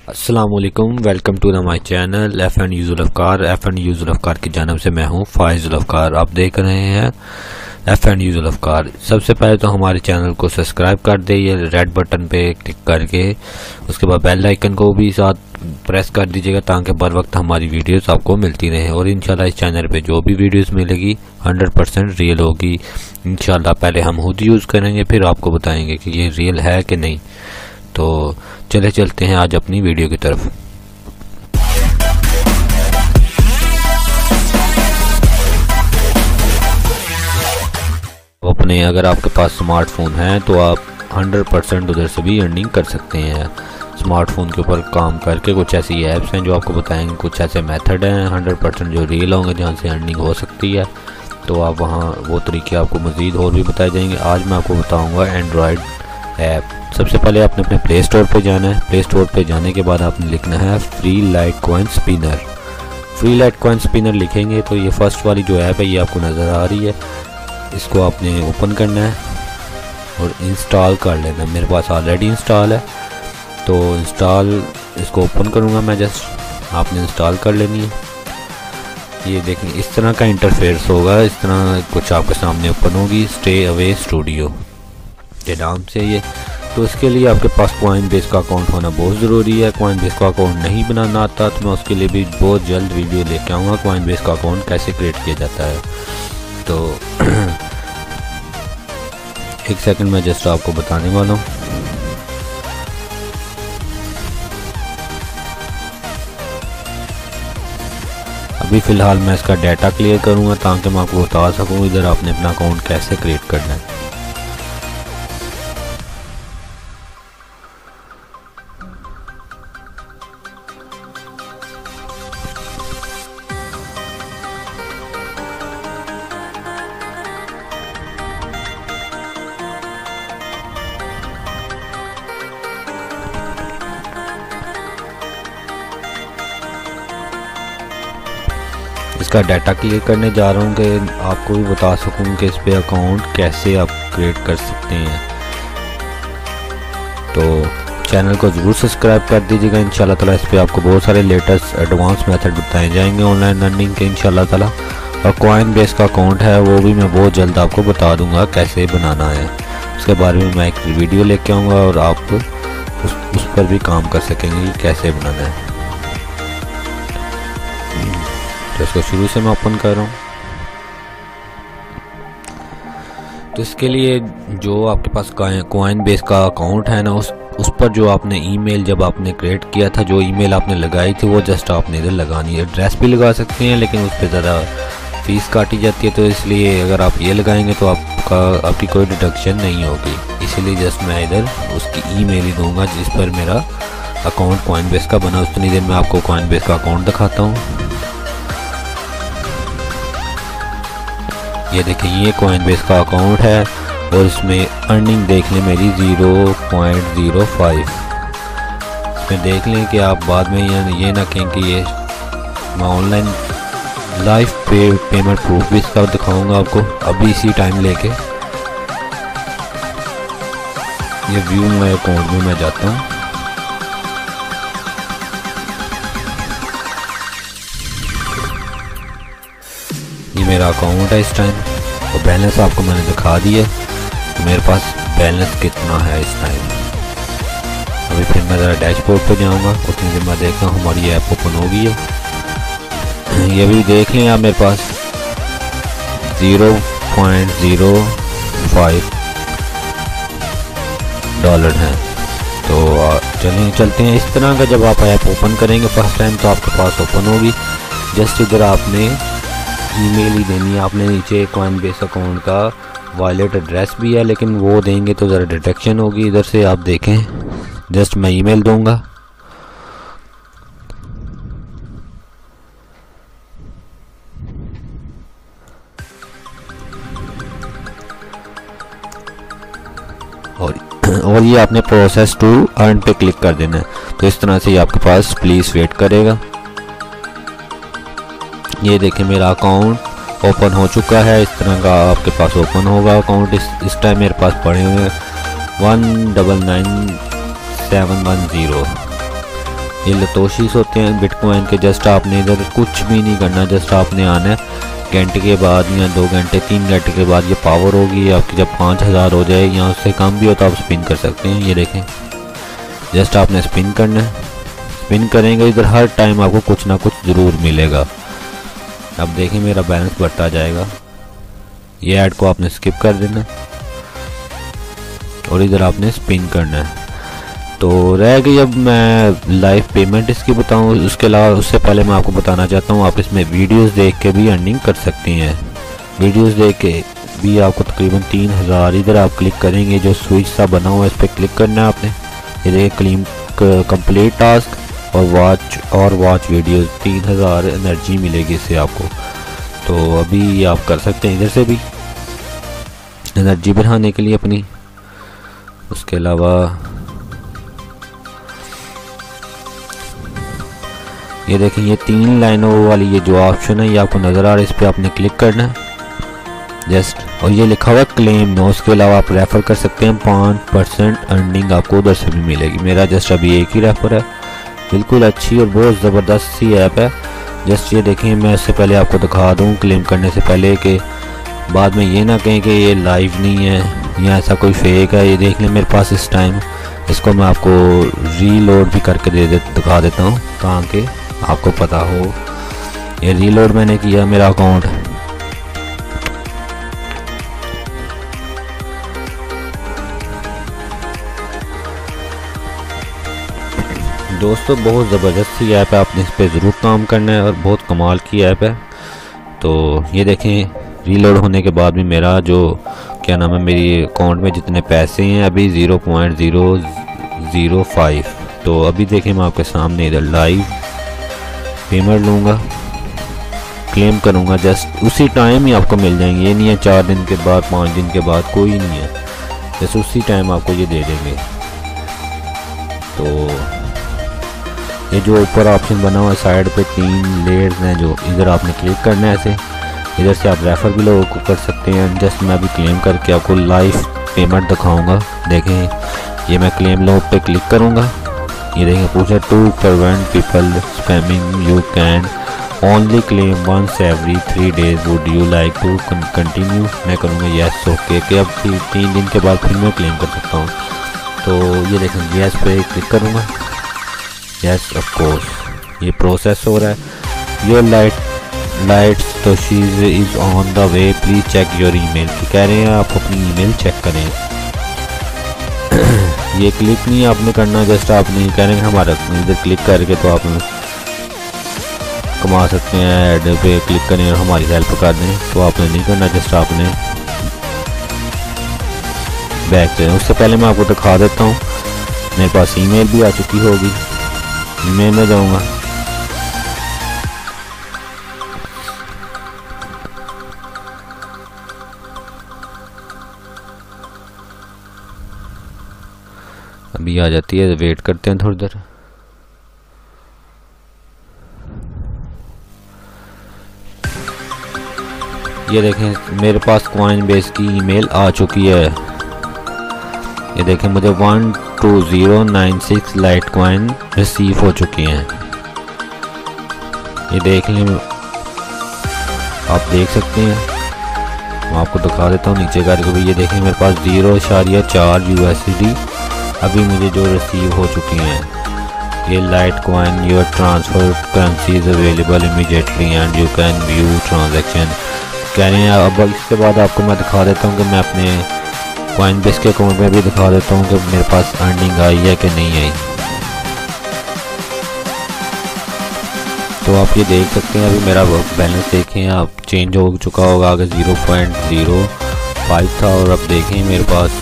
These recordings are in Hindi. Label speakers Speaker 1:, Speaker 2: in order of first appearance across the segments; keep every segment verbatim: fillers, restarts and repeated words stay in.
Speaker 1: अस्सलाम वालेकुम, welcome to the my channel F and यूजुल अफकार। एफ एंड यूजुल अफकार की जानब से मैं हूँ फाइजुल अफकार। आप देख रहे हैं एफ एंड यूजुल अफकार। सबसे पहले तो हमारे चैनल को सब्सक्राइब कर दे, ये रेड बटन पे क्लिक करके उसके बाद बेल आइकन को भी साथ प्रेस कर दीजिएगा ताकि बर वक्त हमारी वीडियोस आपको मिलती रहे। और इंशाल्लाह इस चैनल पे जो भी वीडियोस मिलेगी हंड्रेड परसेंट रियल होगी इंशाल्लाह। पहले हम खुद यूज़ करेंगे, फिर आपको बताएंगे कि ये रियल है कि नहीं। तो चले चलते हैं आज अपनी वीडियो की तरफ। अपने अगर आपके पास स्मार्टफोन है तो आप हंड्रेड परसेंट उधर से भी अर्निंग कर सकते हैं। स्मार्टफोन के ऊपर काम करके कुछ ऐसी ऐप्स हैं जो आपको बताएंगे, कुछ ऐसे मेथड हैं हंड्रेड परसेंट जो रियल होंगे जहाँ से अर्निंग हो सकती है। तो आप वहाँ वो तरीके आपको मज़ीद और भी बताए जाएंगे। आज मैं आपको बताऊँगा एंड्रॉयड ऐप। सबसे पहले आपने अपने प्ले स्टोर पे जाना है। प्ले स्टोर पे जाने के बाद आपने लिखना है free light coin spinner. Free light coin spinner लिखेंगे तो ये फर्स्ट वाली जो ऐप है ये आपको नज़र आ रही है। इसको आपने ओपन करना है और इंस्टॉल कर लेना है। मेरे पास ऑलरेडी इंस्टॉल है तो इंस्टॉल इसको ओपन करूँगा मैं जस्ट। आपने इंस्टॉल कर लेनी है। ये देखें इस तरह का इंटरफेस होगा, इस तरह कुछ आपके सामने ओपन होगी। स्टे अवे स्टूडियो के नाम से ये। तो इसके लिए आपके पास कॉइन बेस का अकाउंट होना बहुत ज़रूरी है। कॉइन बेस का अकाउंट नहीं बनाना आता तो मैं उसके लिए भी बहुत जल्द वीडियो लेके आऊँगा कॉइन बेस का अकाउंट कैसे क्रिएट किया जाता है। तो एक सेकंड में जस्ट आपको बताने वाला हूँ। अभी फ़िलहाल मैं इसका डाटा क्लियर करूँगा ताकि मैं आपको बता सकूँ इधर आपने अपना अकाउंट कैसे क्रिएट करना है। इसका डाटा क्लियर करने जा रहा हूँ कि आपको भी बता सकूँ कि इस पे अकाउंट कैसे आप क्रिएट कर सकते हैं। तो चैनल को ज़रूर सब्सक्राइब कर दीजिएगा इंशाल्लाह ताला। इस पे आपको बहुत सारे लेटेस्ट एडवांस मेथड बताए जाएंगे ऑनलाइन अर्निंग के इंशाल्लाह ताला। और कॉइन बेस का अकाउंट है वो भी मैं बहुत जल्द आपको बता दूंगा कैसे बनाना है। उसके बारे में मैं एक वीडियो लेके आऊँगा और आप उस, उस पर भी काम कर सकेंगे कि कैसे बनाना है। तो इसको शुरू से मैं ओपन कर रहा हूँ। तो इसके लिए जो आपके पास कॉइन बेस का अकाउंट है ना, उस उस पर जो आपने ईमेल जब आपने क्रिएट किया था, जो ईमेल आपने लगाई थी वो जस्ट आपने इधर लगानी है। एड्रेस भी लगा सकते हैं लेकिन उस पर ज़रा फीस काटी जाती है, तो इसलिए अगर आप ये लगाएंगे तो आपका आपकी कोई डिडक्शन नहीं होगी। इसीलिए जस्ट मैं इधर उसकी ईमेल ही दूंगा जिस पर मेरा अकाउंट कॉइन बेस का बना। उतनी देर में आपको कॉइन बेस का अकाउंट दिखाता हूँ। ये देखिए ये कॉइन बेस का अकाउंट है और इसमें अर्निंग देख लें मेरी ज़ीरो पॉइंट ज़ीरो फाइव। इसमें देख लें कि आप बाद में ये, ये ना कहें कि ये मैं ऑनलाइन लाइव पे पेमेंट प्रूफ भी इसका दिखाऊंगा आपको अभी इसी टाइम लेके। ये व्यू माय अकाउंट में मैं जाता हूँ। ये मेरा अकाउंट है इस टाइम और बैलेंस आपको मैंने दिखा दिया तो मेरे पास बैलेंस कितना है इस टाइम। अभी फिर मैं ज़रा डैशबोर्ड पे जाऊंगा, उतनी देर मैं देखता हूँ हमारी ऐप ओपन हो गई है। ये भी देख लें आप, मेरे पास zero point zero five dollar हैं। तो चलिए चलते हैं। इस तरह का जब आप ऐप ओपन करेंगे फर्स्ट टाइम तो आपके पास ओपन होगी। जस्ट इधर आपने ईमेल ही देनी है। आपने नीचे कॉइन बेस अकाउंट का वॉलेट एड्रेस भी है लेकिन वो देंगे तो ज़रा डिटेक्शन होगी। इधर से आप देखें जस्ट मैं ईमेल दूंगा। और और ये आपने प्रोसेस टू अर्न पे क्लिक कर देना है। तो इस तरह से ये आपके पास प्लीज़ वेट करेगा। ये देखें मेरा अकाउंट ओपन हो चुका है। इस तरह का आपके पास ओपन होगा अकाउंट। इस इस टाइम मेरे पास पड़े हुए one double nine seven one zero ये लतोशीस होते हैं बिटकॉइन के। जस्ट आपने इधर कुछ भी नहीं करना, जस्ट आपने आना है घंटे के बाद या दो घंटे तीन घंटे के बाद ये पावर होगी आपकी। जब पाँच हज़ार हो जाए या उससे कम भी हो तो आप स्पिन कर सकते हैं। ये देखें, जस्ट आपने स्पिन करना है। स्पिन करेंगे इधर हर टाइम आपको कुछ ना कुछ ज़रूर मिलेगा। अब देखें मेरा बैलेंस बढ़ता जाएगा। ये ऐड को आपने स्किप कर देना और इधर आपने स्पिन करना है। तो रह गई, अब मैं लाइव पेमेंट इसकी बताऊं। उसके अलावा उससे पहले मैं आपको बताना चाहता हूं आप इसमें वीडियोस देख के भी अर्निंग कर सकती हैं। वीडियोस देख के भी आपको तकरीबन तीन हज़ार इधर आप क्लिक करेंगे, जो स्विच सा बना हुआ है इस पर क्लिक करना है आपने। ये देखिए क्लीन कंप्लीट टास्क और वॉच और वॉच वीडियोस, तीन हज़ार एनर्जी मिलेगी इससे आपको। तो अभी आप कर सकते हैं इधर से भी एनर्जी बढ़ाने के लिए अपनी। उसके अलावा ये देखें, ये तीन लाइनों वाली ये जो ऑप्शन है ये आपको नज़र आ रहा है, इस पर आपने क्लिक करना है जस्ट। और ये लिखा हुआ क्लेम नो, उसके अलावा आप रेफ़र कर सकते हैं, पाँच परसेंट अर्निंग आपको उधर से भी मिलेगी। मेरा जस्ट अभी एक ही रेफ़र है, बिल्कुल अच्छी और बहुत ज़बरदस्त सी ऐप है। जस्ट ये देखें, मैं इससे पहले आपको दिखा दूँ क्लेम करने से पहले कि बाद में ये ना कहें कि ये लाइव नहीं है या ऐसा कोई फेक है। ये देख लें मेरे पास इस टाइम, इसको मैं आपको रीलोड भी करके दे दे दिखा देता हूँ ताकि आपको पता हो। ये रीलोड मैंने किया मेरा अकाउंट, दोस्तों बहुत ज़बरदस्त सी ऐप है, आपने इस पर ज़रूर काम करना है और बहुत कमाल की ऐप है। तो ये देखें, रीलोड होने के बाद भी मेरा जो क्या नाम है, मेरी अकाउंट में जितने पैसे हैं अभी zero point zero zero five. तो अभी देखें मैं आपके सामने इधर लाइव पेमेंट लूँगा, क्लेम करूँगा, जस्ट उसी टाइम ही आपको मिल जाएंगे। ये नहीं है चार दिन के बाद पाँच दिन के बाद, कोई नहीं है, जस्ट उसी टाइम आपको ये दे देंगे। तो ये जो ऊपर ऑप्शन बना हुआ है साइड पे तीन लेयर्स हैं, जो इधर आपने क्लिक करना है ऐसे। इधर से आप रेफ़र भी लोगों को कर सकते हैं। जस्ट मैं अभी क्लेम करके आपको लाइव पेमेंट दिखाऊंगा। देखें, ये मैं क्लेम लो पे क्लिक करूंगा। ये देखें पूछा to prevent people spamming you can only claim once every three days, would you like to continue. मैं करूँगा येस ओके कि अब तीन दिन के बाद फिर मैं क्लेम कर सकता हूँ। तो ये देखें येस पे क्लिक करूँगा, यस ऑफ कोर्स ये प्रोसेस हो रहा है। Your light litoshis is on the way, please check your email. कह रहे हैं आप अपनी ईमेल चेक करें। ये क्लिक नहीं आपने करना, जस्ट आपने कह रहे हैं हमारा इधर क्लिक करके तो आप कमा सकते हैं। ऐड पे क्लिक करें और हमारी हेल्प कर दें, तो आपने नहीं करना, जस्ट आपने बैक करें। उससे पहले मैं आपको दिखा देता हूँ, मेरे पास ईमेल भी आ चुकी होगी। मैं में जाऊंगा, अभी आ जाती है, वेट करते हैं थोड़ी देर। ये देखें मेरे पास कॉइन बेस की ईमेल आ चुकी है। ये देखें मुझे one two zero nine six Litecoin receive हो चुकी हैं। ये देख लें, आप देख सकते हैं, मैं आपको दिखा देता हूँ नीचे करके भी। ये देखें मेरे पास जीरो इशारिया चार यू एस डी अभी मुझे जो रिसीव हो चुकी हैं। ये Litecoin your transfer currency is available immediately and you can view transaction. कह रहे हैं अब इसके बाद आपको मैं दिखा देता हूँ कि मैं अपने कॉइन बेस के अकाउंट में भी दिखा देता हूँ कि मेरे पास अर्निंग आई है कि नहीं आई। तो आप ये देख सकते हैं, अभी मेरा बैलेंस देखें आप, चेंज हो चुका होगा, आगे ज़ीरो पॉइंट ज़ीरो फाइव था और अब देखें मेरे पास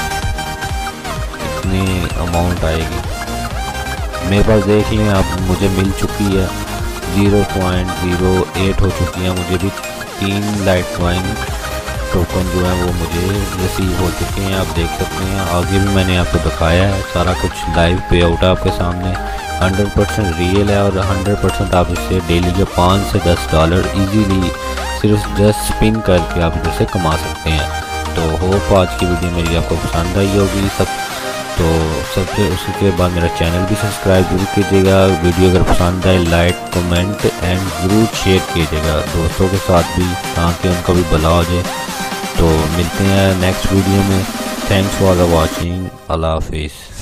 Speaker 1: कितनी अमाउंट आएगी। मेरे पास देख लें आप, मुझे मिल चुकी है ज़ीरो पॉइंट ज़ीरो एट हो चुकी है। मुझे भी तीन लाइट कॉइन टोकन जो है वो मुझे रिसीव हो चुके हैं, आप देख सकते हैं। आगे भी मैंने आपको दिखाया है, सारा कुछ लाइव पे आउट है आपके सामने, हंड्रेड परसेंट रियल है और हंड्रेड परसेंट आप इससे डेली के पाँच से दस डॉलर इजीली सिर्फ जस्ट स्पिन करके आप इधर से कमा सकते हैं। तो होप आज की वीडियो मेरी आपको पसंद आई होगी। सब तो सबसे उसके बाद मेरा चैनल भी सब्सक्राइब जरूर कीजिएगा। वीडियो अगर पसंद आए लाइक कमेंट एंड ज़रूर शेयर कीजिएगा दोस्तों के साथ भी, ताकि उनका भी भला हो जाए। तो मिलते हैं नेक्स्ट वीडियो में। Thanks for the watching. अल्लाह हाफिज़।